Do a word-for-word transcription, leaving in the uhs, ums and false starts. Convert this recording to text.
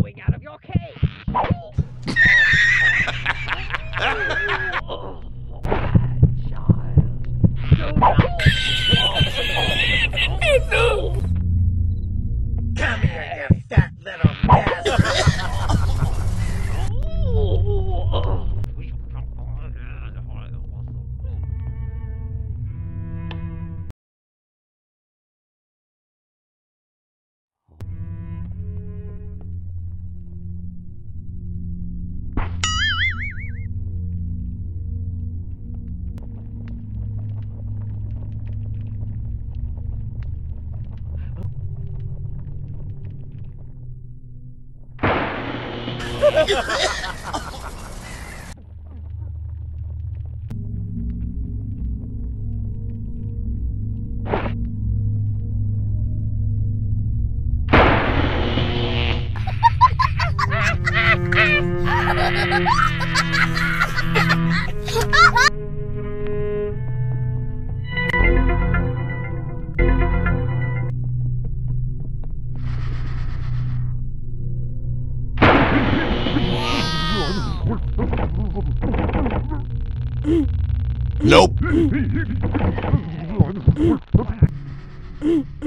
growing out of your cage. Oh, bad child. Do not. Come here, you fat little bastard! Nope.